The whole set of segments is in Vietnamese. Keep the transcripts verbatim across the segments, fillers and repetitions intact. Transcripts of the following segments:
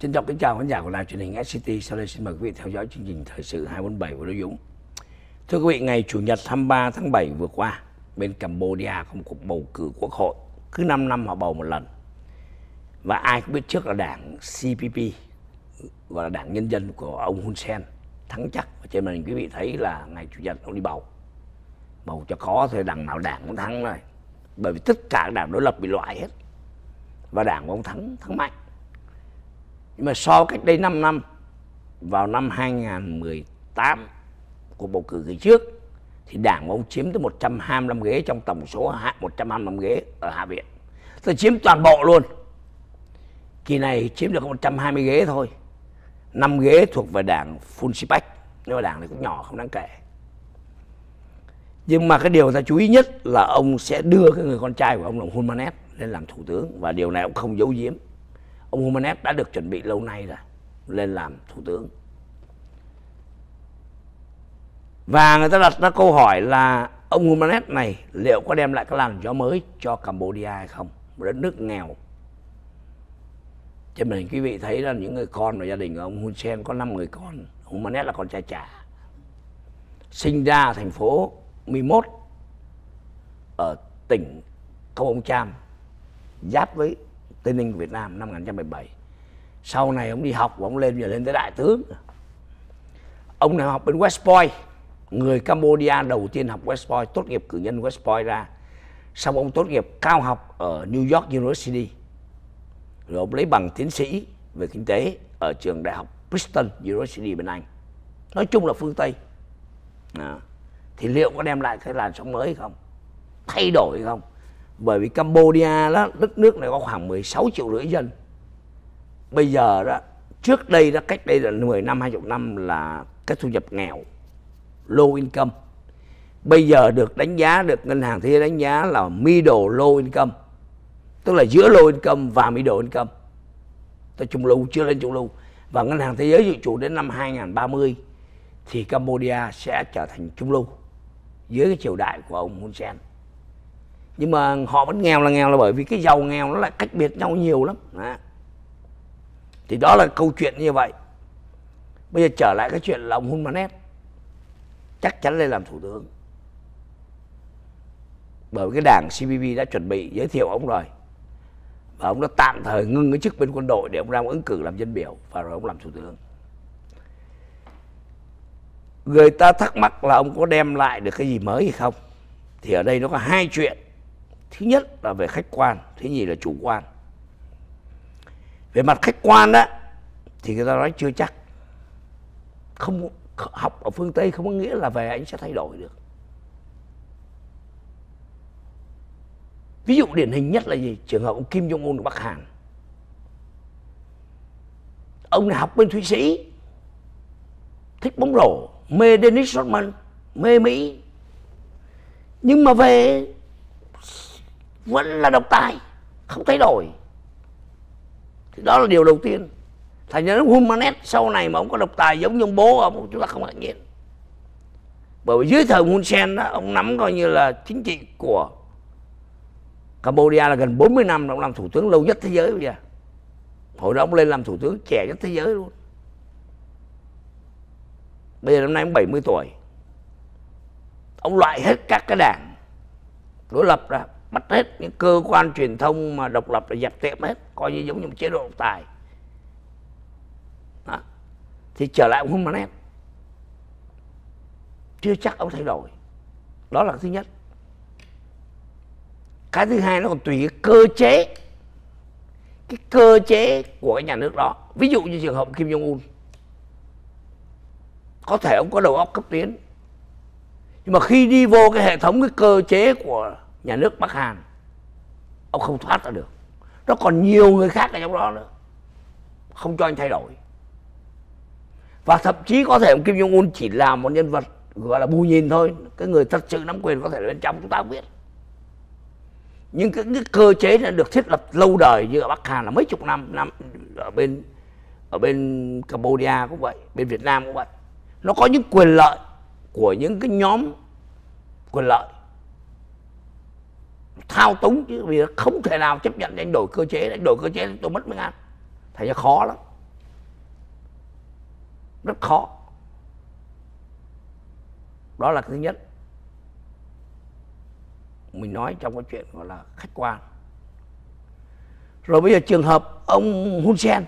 Trân trọng kính chào khán giả của đài truyền hình ét xê tê. Sau đây xin mời quý vị theo dõi chương trình thời sự hai bốn bảy của Đỗ Dũng. Thưa quý vị, ngày Chủ nhật hai mươi ba tháng bảy vừa qua, bên Cambodia có một cuộc bầu cử quốc hội. Cứ năm năm họ bầu một lần. Và ai cũng biết trước là đảng xê pê pê, gọi là đảng nhân dân của ông Hun Sen, thắng chắc. Và trên màn hình quý vị thấy là ngày Chủ nhật ông đi bầu. Bầu cho khó thôi, đảng nào đảng cũng thắng rồi. Bởi vì tất cả các đảng đối lập bị loại hết. Và đảng của ông thắng, thắng mạnh. Nhưng mà so cách đây năm năm, vào năm hai nghìn không trăm mười tám, cuộc bầu cử kỳ trước, thì đảng của ông chiếm tới một trăm hai mươi lăm ghế trong tổng số một trăm hai mươi lăm ghế ở Hạ viện. Tôi chiếm toàn bộ luôn. Kỳ này chiếm được một trăm hai mươi ghế thôi. năm ghế thuộc về đảng Funsipak, nhưng mà đảng này cũng nhỏ, không đáng kể. Nhưng mà cái điều ta chú ý nhất là ông sẽ đưa cái người con trai của ông là Hun Manet lên làm thủ tướng. Và điều này ông không giấu giếm. Ông Hun Manet đã được chuẩn bị lâu nay rồi lên làm thủ tướng. Và người ta đặt ra câu hỏi là ông Hun Manet này liệu có đem lại cái làn gió mới cho Cambodia hay không? Một đất nước nghèo. Trên màn hình quý vị thấy là những người con và gia đình của ông Hun Sen có năm người con. Hun Manet là con trai trả. Sinh ra ở thành phố mười một ở tỉnh Công Ông Cham, giáp với Tây Ninh của Việt Nam năm một nghìn chín trăm bảy mươi bảy. Sau này ông đi học và ông lên giờ lên tới đại tướng. Ông này học bên West Point, người Cambodia đầu tiên học West Point, tốt nghiệp cử nhân West Point ra. Xong ông tốt nghiệp cao học ở New York University. Rồi ông lấy bằng tiến sĩ về kinh tế ở trường đại học Princeton University bên Anh. Nói chung là phương Tây. À, thì liệu có đem lại cái làn sóng mới không? Thay đổi không? Bởi vì Cambodia đó, đất nước này có khoảng mười sáu triệu rưỡi dân. Bây giờ đó, trước đây đó, cách đây là mười năm, hai mươi năm là cái thu nhập nghèo, low income. Bây giờ được đánh giá, được ngân hàng thế giới đánh giá là middle low income. Tức là giữa low income và middle income. Tới trung lưu, chưa lên trung lưu. Và ngân hàng thế giới dự trù đến năm hai nghìn không trăm ba mươi thì Cambodia sẽ trở thành trung lưu dưới cái triều đại của ông Hun Sen. Nhưng mà họ vẫn nghèo là nghèo là bởi vì cái giàu nghèo nó lại cách biệt nhau nhiều lắm. Đó. Thì đó là câu chuyện như vậy. Bây giờ trở lại cái chuyện là ông Hun Manet chắc chắn lên làm thủ tướng. Bởi vì cái đảng xê pê pê đã chuẩn bị giới thiệu ông rồi. Và ông đã tạm thời ngưng cái chức bên quân đội để ông ra ứng cử làm dân biểu. Và rồi ông làm thủ tướng. Người ta thắc mắc là ông có đem lại được cái gì mới hay không? Thì ở đây nó có hai chuyện. Thứ nhất là về khách quan, thứ nhì là chủ quan. Về mặt khách quan đó thì người ta nói chưa chắc. Không học ở phương Tây không có nghĩa là về anh sẽ thay đổi được. Ví dụ điển hình nhất là gì? Trường hợp ông Kim Jong Un của Bắc Hàn. Ông này học bên Thụy Sĩ, thích bóng rổ, mê Dennis Rodman, mê Mỹ. Nhưng mà về vẫn là độc tài, không thay đổi. Thì đó là điều đầu tiên. Thành ra Hun Manet sau này mà ông có độc tài giống như ông bố ông, chúng ta không ngạc nhiên. Bởi vì dưới thời Hun Sen đó, ông nắm coi như là chính trị của Cambodia là gần bốn mươi năm, ông làm thủ tướng lâu nhất thế giới bây giờ. Hồi đó ông lên làm thủ tướng trẻ nhất thế giới luôn. Bây giờ năm nay ông bảy mươi tuổi. Ông loại hết các cái đảng đối lập ra, bắt hết những cơ quan truyền thông mà độc lập là dẹp tiệm hết, coi như giống như một chế độ độc tài. Đó. Thì trở lại ông Hun Manet, chưa chắc ông thay đổi. Đó là cái thứ nhất. Cái thứ hai nó còn tùy cái cơ chế, cái cơ chế của cái nhà nước đó. Ví dụ như trường hợp Kim Jong Un, có thể ông có đầu óc cấp tiến, nhưng mà khi đi vô cái hệ thống, cái cơ chế của nhà nước Bắc Hàn, ông không thoát ra được. Nó còn nhiều người khác ở trong đó nữa, không cho anh thay đổi. Và thậm chí có thể ông Kim Jong Un chỉ là một nhân vật gọi là bù nhìn thôi. Cái người thật sự nắm quyền có thể là bên trong, chúng ta không biết. Nhưng cái, cái cơ chế đã được thiết lập lâu đời như ở Bắc Hàn là mấy chục năm, năm ở bên ở bên Cambodia cũng vậy, bên Việt Nam cũng vậy. Nó có những quyền lợi của những cái nhóm quyền lợi thao túng, chứ vì không thể nào chấp nhận anh đổi cơ chế, anh đổi cơ chế tôi mất miếng ăn, thành ra khó lắm. rất khó. Đó là cái thứ nhất. Mình nói trong cái chuyện gọi là khách quan. Rồi bây giờ trường hợp ông Hun Sen,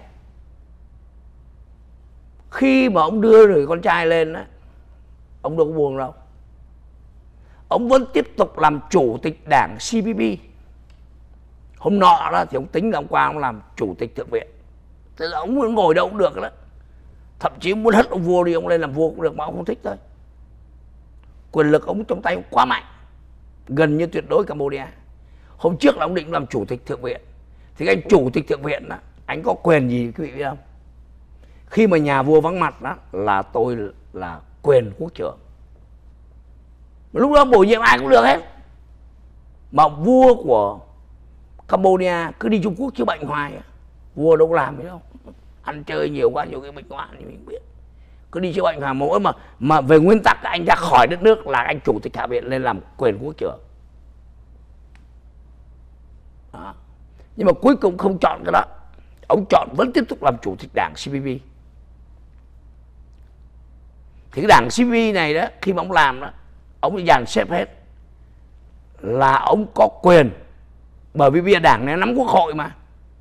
khi mà ông đưa người con trai lên á, ông đâu có buồn đâu. Ông vẫn tiếp tục làm chủ tịch đảng xê pê pê. Hôm nọ đó thì ông tính là ông qua ông làm chủ tịch thượng viện. Thế là ông muốn ngồi đâu cũng được đó. Thậm chí muốn hất ông vua đi, ông lên làm vua cũng được, mà ông không thích thôi. Quyền lực ông trong tay ông quá mạnh, gần như tuyệt đối Cambodia. Hôm trước là ông định làm chủ tịch thượng viện. Thì anh chủ tịch thượng viện đó, anh có quyền gì quý vị biết không? Khi mà nhà vua vắng mặt đó là tôi là quyền quốc trưởng. Lúc đó bổ nhiệm ai cũng được hết. Mà vua của Cambodia cứ đi Trung Quốc chữa bệnh hoài. Vua đâu có làm gì đâu. Ăn chơi nhiều quá, nhiều cái bệnh hoạn thì mình biết. Cứ đi chữa bệnh hoài. Mỗi mà mà về nguyên tắc anh ra khỏi đất nước là anh chủ tịch hạ viện lên làm quyền quốc trưởng. Đó. Nhưng mà cuối cùng không chọn cái đó. Ông chọn vẫn tiếp tục làm chủ tịch đảng xê pê pê. Thì cái đảng xê pê pê này đó, khi mà ông làm đó, ông dàn xếp hết là ông có quyền. Bởi vì bây giờ đảng này nắm quốc hội mà.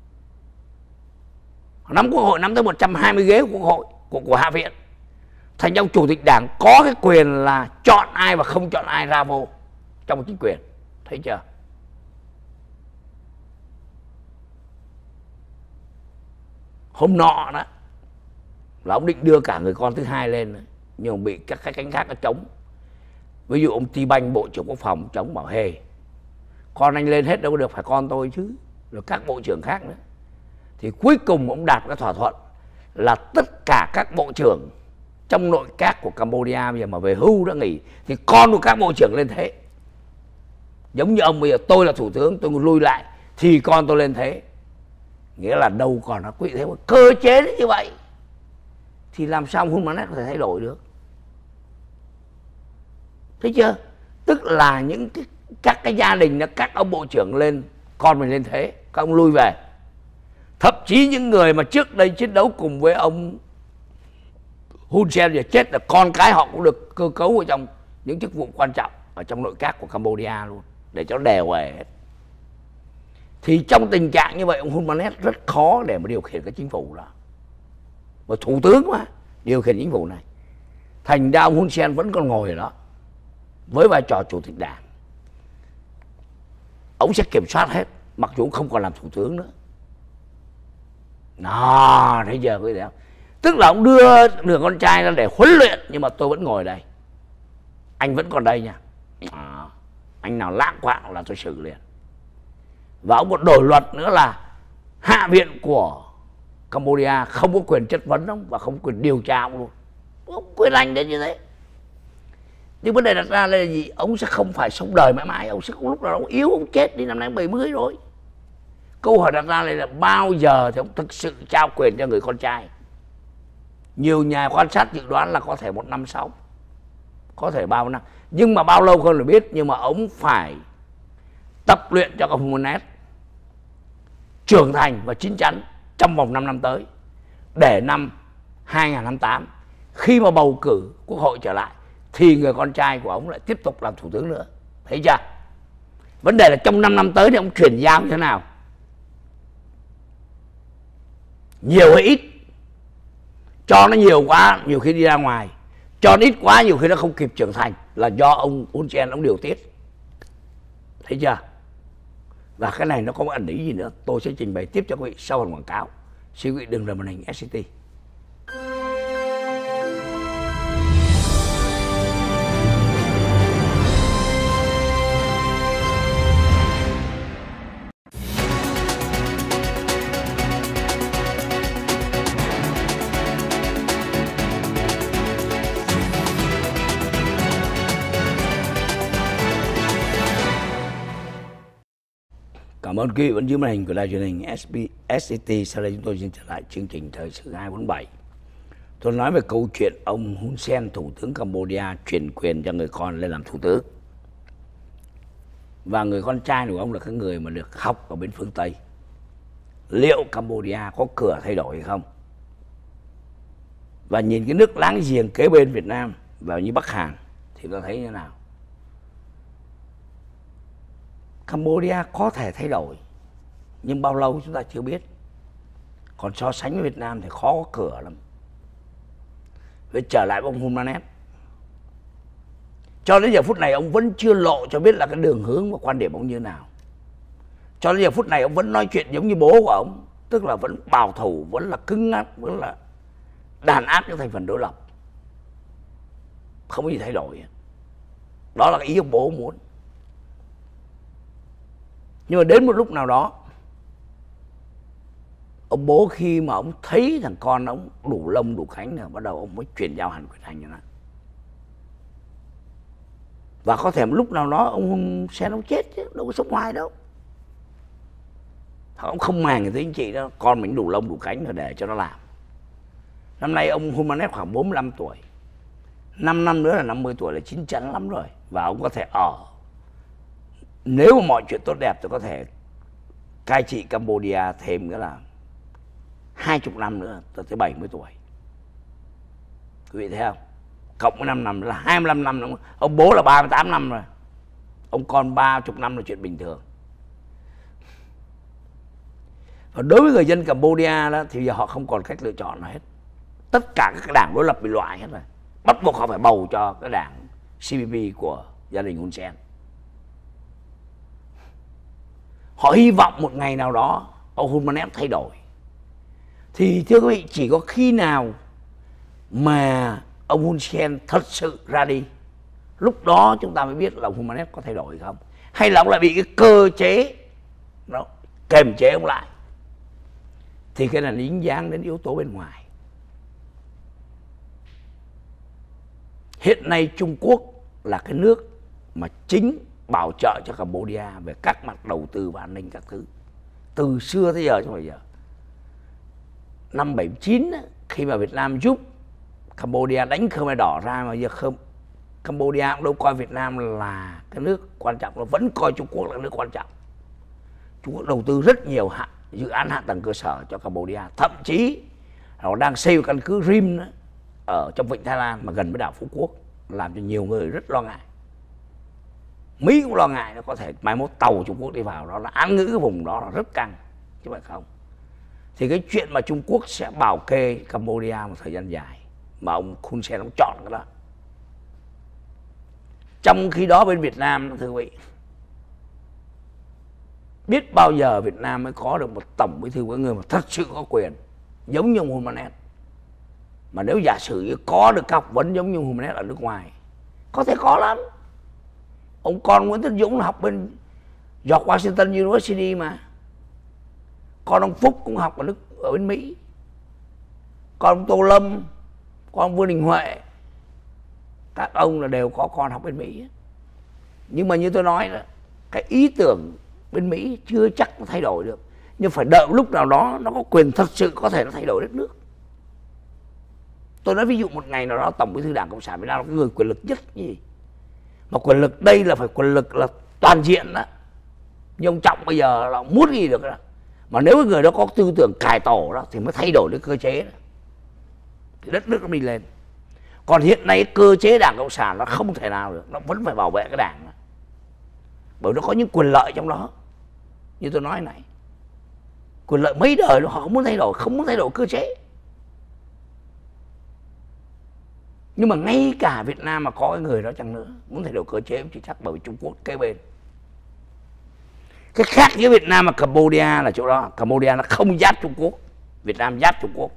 Nắm quốc hội, nắm tới một trăm hai mươi ghế của quốc hội, của, của hạ viện. Thành ông chủ tịch đảng có cái quyền là chọn ai và không chọn ai ra vô trong chính quyền. Thấy chưa? Hôm nọ đó là ông định đưa cả người con thứ hai lên, nhưng bị các cái cánh khác nó chống. Ví dụ ông Ti Banh, bộ trưởng quốc phòng, chống bảo hề, con anh lên hết đâu có được, phải con tôi chứ. Rồi các bộ trưởng khác nữa. Thì cuối cùng ông đạt cái thỏa thuận là tất cả các bộ trưởng trong nội các của Cambodia bây giờ mà về hưu đã nghỉ thì con của các bộ trưởng lên thế. Giống như ông bây giờ tôi là thủ tướng, tôi lui lại thì con tôi lên thế. Nghĩa là đâu còn là quý thế mà cơ chế như vậy thì làm sao Hun Manet có thể thay đổi được. Thấy chưa? Tức là những cái, các cái gia đình đó, các ông bộ trưởng lên, con mình lên thế, các ông lui về. Thậm chí những người mà trước đây chiến đấu cùng với ông Hun Sen giờ chết là con cái họ cũng được cơ cấu ở trong những chức vụ quan trọng ở trong nội các của Cambodia luôn, để cho đều về hết. Thì trong tình trạng như vậy, ông Hun Manet rất khó để mà điều khiển cái chính phủ đó. Mà thủ tướng mà điều khiển chính phủ này. Thành ra ông Hun Sen vẫn còn ngồi ở đó với vai trò chủ tịch đảng. Ông sẽ kiểm soát hết, mặc dù không còn làm thủ tướng nữa. Đó, thấy giờ quý vị không? Tức là ông đưa đưa con trai ra để huấn luyện, nhưng mà tôi vẫn ngồi đây. Anh vẫn còn đây nha. À, anh nào lãng quạng là tôi xử liền. Và ông còn đổi luật nữa là hạ viện của Cambodia không có quyền chất vấn ông và không có quyền điều tra ông luôn. Ông quyền anh đến như thế. Nhưng vấn đề đặt ra là gì? Ông sẽ không phải sống đời mãi mãi. Ông sẽ có lúc nào ông yếu, ông chết đi, năm nay bảy mươi rồi. Câu hỏi đặt ra là bao giờ thì ông thực sự trao quyền cho người con trai? Nhiều nhà quan sát dự đoán là có thể một năm sau, có thể bao năm. Nhưng mà bao lâu không được biết. Nhưng mà ông phải tập luyện cho ông Hun Manet trưởng thành và chín chắn trong vòng năm năm tới, để năm hai nghìn không trăm năm mươi tám khi mà bầu cử quốc hội trở lại thì người con trai của ông lại tiếp tục làm thủ tướng nữa. Thấy chưa? Vấn đề là trong năm năm tới thì ông chuyển giao như thế nào? Nhiều hay ít? Cho nó nhiều quá nhiều khi đi ra ngoài, cho nó ít quá nhiều khi nó không kịp trưởng thành, là do ông Hun Sen ông điều tiết. Thấy chưa? Và cái này nó không có ẩn ý gì nữa. Tôi sẽ trình bày tiếp cho quý vị sau phần quảng cáo. Xin quý vị đừng rời màn hình ét xê tê. Cảm ơn quý vị vẫn giữ màn hình của đài truyền hình ét xê tê. Sau đây chúng tôi xin trở lại chương trình Thời sự hai bốn bảy. Tôi nói về câu chuyện ông Hun Sen, thủ tướng Cambodia, chuyển quyền cho người con lên làm thủ tướng. Và người con trai của ông là cái người mà được học ở bên phương Tây. Liệu Cambodia có cửa thay đổi hay không? và nhìn cái nước láng giềng kế bên Việt Nam và như Bắc Hàn thì ta thấy như thế nào? Campuchia có thể thay đổi, nhưng bao lâu chúng ta chưa biết. Còn so sánh với Việt Nam thì khó có cửa lắm. Vậy trở lại với ông Hun Manet, cho đến giờ phút này ông vẫn chưa lộ cho biết là cái đường hướng và quan điểm ông như thế nào. Cho đến giờ phút này ông vẫn nói chuyện giống như bố của ông, tức là vẫn bảo thủ, vẫn là cứng ngắc, vẫn là đàn áp những thành phần đối lập, không có gì thay đổi. Đó là cái ý ông bố muốn. Nhưng mà đến một lúc nào đó, ông bố khi mà ông thấy thằng con ông đủ lông đủ cánh rồi, bắt đầu ông mới chuyển giao hẳn quyền hành cho nó. Và có thể một lúc nào đó ông Hun Sen ông chết chứ, đâu có sống hoài đâu. Ông không màng cái chính trị đó, con mình đủ lông đủ cánh rồi để cho nó làm. Năm nay ông Hun Manet khoảng bốn mươi lăm tuổi, năm năm nữa là năm mươi tuổi, là chín chắn lắm rồi. Và ông có thể ở, nếu mà mọi chuyện tốt đẹp thì có thể cai trị Campuchia thêm nữa là hai chục năm nữa, tới bảy mươi tuổi. Quý vị thấy không? Cộng với năm năm là hai mươi lăm năm nữa. Ông bố là ba mươi tám năm rồi, ông con ba mươi năm là chuyện bình thường. Và đối với người dân Campuchia đó thì giờ họ không còn cách lựa chọn nào hết. Tất cả các đảng đối lập bị loại hết rồi, bắt buộc họ phải bầu cho cái đảng xê pê pê của gia đình Hun Sen. Họ hy vọng một ngày nào đó ông Hun Manet thay đổi. Thì thưa quý vị, chỉ có khi nào mà ông Hun Sen thật sự ra đi, lúc đó chúng ta mới biết là ông Hun Manet có thay đổi không, hay là ông lại bị cái cơ chế nó kềm chế ông lại. Thì cái này dính dáng đến yếu tố bên ngoài. Hiện nay Trung Quốc là cái nước mà chính bảo trợ cho Campuchia về các mặt đầu tư và an ninh các thứ, từ xưa tới giờ cho bây giờ. Năm bảy mươi chín khi mà Việt Nam giúp Campuchia đánh Khmer Đỏ ra, mà giờ không, Campuchia cũng đâu coi Việt Nam là cái nước quan trọng, nó vẫn coi Trung Quốc là nước quan trọng. Trung Quốc đầu tư rất nhiều hạ, dự án hạ tầng cơ sở cho Campuchia, thậm chí nó đang xây căn cứ Rim nữa, ở trong vịnh Thái Lan mà gần với đảo Phú Quốc, làm cho nhiều người rất lo ngại. Mỹ cũng lo ngại nó có thể mai mốt tàu Trung Quốc đi vào đó, là án ngữ cái vùng đó là rất căng, chứ phải không? Thì cái chuyện mà Trung Quốc sẽ bảo kê Campuchia một thời gian dài, mà ông Hun Sen ông chọn cái đó. Trong khi đó bên Việt Nam, thưa quý vị, biết bao giờ Việt Nam mới có được một tổng bí thư, với người mà thật sự có quyền giống như ông Hun Manet. Mà nếu giả sử có được các học vấn giống như Hun Manet ở nước ngoài, có thể có lắm. Ông con Nguyễn Tất Dũng học bên George Washington University mà. Con ông Phúc cũng học ở nước ở bên Mỹ. Con ông Tô Lâm, con ông Vương Đình Huệ, các ông là đều có con học bên Mỹ. Nhưng mà như tôi nói đó, cái ý tưởng bên Mỹ chưa chắc nó thay đổi được, nhưng phải đợi lúc nào đó nó có quyền thật sự có thể nó thay đổi đất nước. Tôi nói ví dụ một ngày nào đó Tổng Bí thư Đảng Cộng sản Việt Nam là cái người quyền lực nhất gì, mà quyền lực đây là phải quyền lực là toàn diện đó. Nhưng ông Trọng bây giờ là muốn gì được đó. Mà nếu cái người đó có tư tưởng cải tổ đó thì mới thay đổi được cơ chế đó, thì đất nước nó đi lên. Còn hiện nay cơ chế Đảng Cộng sản nó không thể nào được, nó vẫn phải bảo vệ cái đảng đó. Bởi nó có những quyền lợi trong đó. Như tôi nói này, quyền lợi mấy đời họ không muốn thay đổi, không muốn thay đổi cơ chế. Nhưng mà ngay cả Việt Nam mà có cái người đó chăng nữa muốn thay đổi cơ chế cũng chỉ chắc, bởi vì Trung Quốc kế bên. Cái khác với Việt Nam và Campuchia là chỗ đó, Campuchia nó không giáp Trung Quốc, Việt Nam giáp Trung Quốc.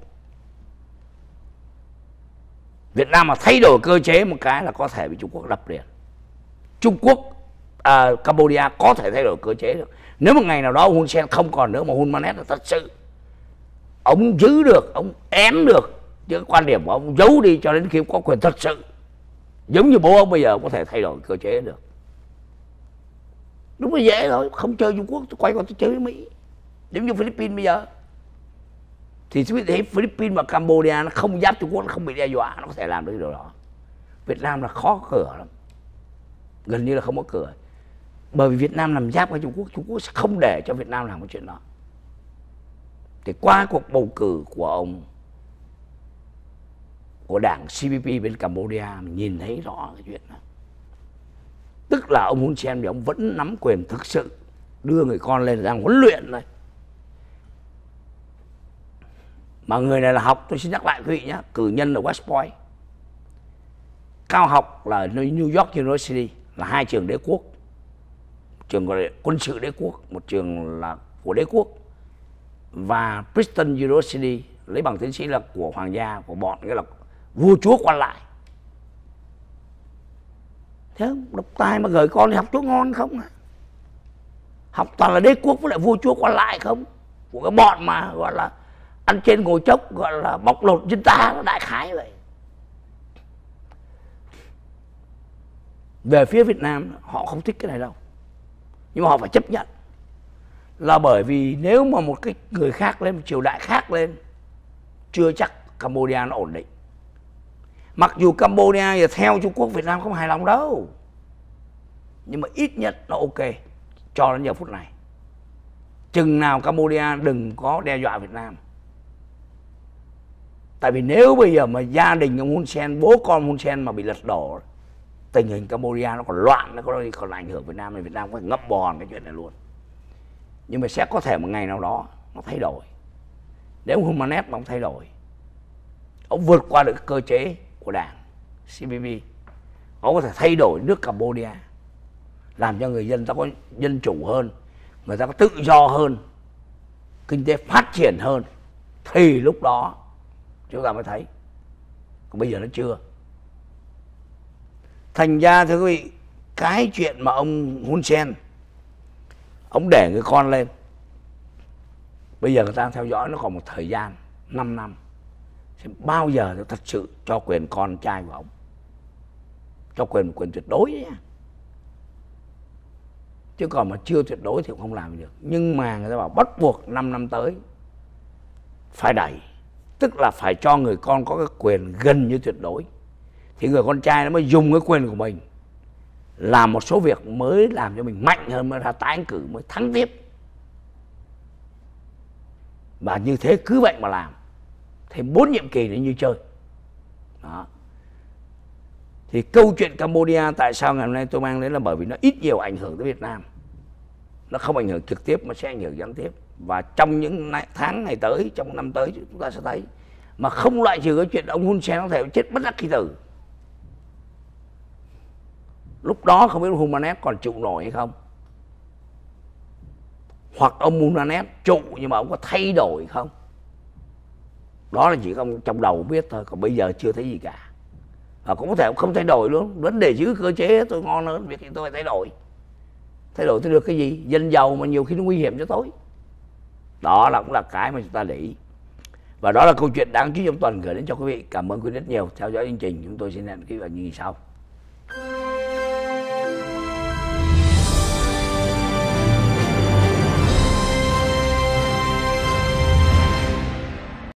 Việt Nam mà thay đổi cơ chế một cái là có thể bị Trung Quốc đập liền. Trung Quốc, à, Campuchia có thể thay đổi cơ chế được. Nếu một ngày nào đó Hun Sen không còn nữa, mà Hun Manet là thật sự ông giữ được, ông ém được chứ quan điểm của ông giấu đi cho đến khi có quyền thật sự, giống như bố ông bây giờ ông có thể thay đổi cơ chế được. Đúng là dễ thôi, không chơi Trung Quốc tôi quay qua tôi chơi với Mỹ, giống như Philippines bây giờ. Thì quý vị thấy Philippines và Campuchia nó không giáp Trung Quốc, nó không bị đe dọa, nó có thể làm được điều đó. Việt Nam là khó cửa lắm, gần như là không có cửa. Bởi vì Việt Nam làm giáp với Trung Quốc, Trung Quốc sẽ không để cho Việt Nam làm cái chuyện đó. Thì qua cuộc bầu cử của ông của đảng xê pê pê bên Campuchia, mình nhìn thấy rõ cái chuyện đó. Tức là ông Hun Sen thì ông vẫn nắm quyền thực sự đưa người con lên đang huấn luyện này. Mà người này là học, tôi xin nhắc lại quý vị nhé, cử nhân ở West Point, cao học là New York University, là hai trường đế quốc, trường gọi là quân sự đế quốc, một trường là của đế quốc, và Princeton University lấy bằng tiến sĩ là của hoàng gia, của bọn, nghĩa là vua chúa quan lại. Thế độc tài mà gửi con đi học chỗ ngon không à? Học toàn là đế quốc với lại vua chúa quan lại không? Của cái bọn mà gọi là ăn trên ngồi chốc, gọi là bóc lột dân ta, nó đại khái vậy. Về phía Việt Nam họ không thích cái này đâu, nhưng mà họ phải chấp nhận, là bởi vì nếu mà một cái người khác lên, một triều đại khác lên, chưa chắc Campuchia nó ổn định. Mặc dù Campuchia theo Trung Quốc, Việt Nam không hài lòng đâu, nhưng mà ít nhất nó ok cho đến giờ phút này. Chừng nào Campuchia đừng có đe dọa Việt Nam. Tại vì nếu bây giờ mà gia đình ông Hun Sen, bố con Hun Sen mà bị lật đổ, tình hình Campuchia nó còn loạn, nó còn, còn ảnh hưởng Việt Nam, thì Việt Nam có thể ngậm bòn cái chuyện này luôn. Nhưng mà sẽ có thể một ngày nào đó nó thay đổi. Nếu ông Hun Manet mà ông thay đổi, ông vượt qua được cơ chế của đảng xê pê pê, ông có thể thay đổi nước Campuchia, làm cho người dân ta có dân chủ hơn, người ta có tự do hơn, kinh tế phát triển hơn, thì lúc đó chúng ta mới thấy. Còn bây giờ nó chưa. Thành ra thưa quý vị, cái chuyện mà ông Hun Sen ông để người con lên, bây giờ người ta theo dõi nó còn một thời gian năm năm, bao giờ nó thật sự cho quyền con trai của ông, cho quyền quyền tuyệt đối nhé. Chứ còn mà chưa tuyệt đối thì cũng không làm được. Nhưng mà người ta bảo bắt buộc năm năm tới phải đẩy, tức là phải cho người con có cái quyền gần như tuyệt đối, thì người con trai nó mới dùng cái quyền của mình làm một số việc mới làm cho mình mạnh hơn, mới ra tái ứng cử, mới thắng tiếp. Và như thế cứ vậy mà làm, thêm bốn nhiệm kỳ để như chơi. Đó. Thì câu chuyện Campuchia tại sao ngày hôm nay tôi mang đến là bởi vì nó ít nhiều ảnh hưởng tới Việt Nam. Nó không ảnh hưởng trực tiếp mà sẽ ảnh hưởng gián tiếp. Và trong những tháng ngày tới, trong năm tới chúng ta sẽ thấy. Mà không loại trừ cái chuyện ông Hun Sen có thể chết bất đắc kỳ tử. Lúc đó không biết Hun Manet còn trụ nổi hay không. Hoặc ông Hun Manet trụ nhưng mà ông có thay đổi không. Đó là chỉ ông trong đầu biết thôi, còn bây giờ chưa thấy gì cả. Và cũng có thể không thay đổi luôn. Vấn đề giữ cơ chế tôi ngon hơn, việc thì tôi phải thay đổi. Thay đổi tôi được cái gì? Dân giàu mà nhiều khi nó nguy hiểm cho tôi. Đó là cũng là cái mà chúng ta để ý. Và đó là câu chuyện đáng chú ý trong tuần gửi đến cho quý vị. Cảm ơn quý vị rất nhiều theo dõi chương trình. Chúng tôi xin hẹn quý vị vào những kỳ sau.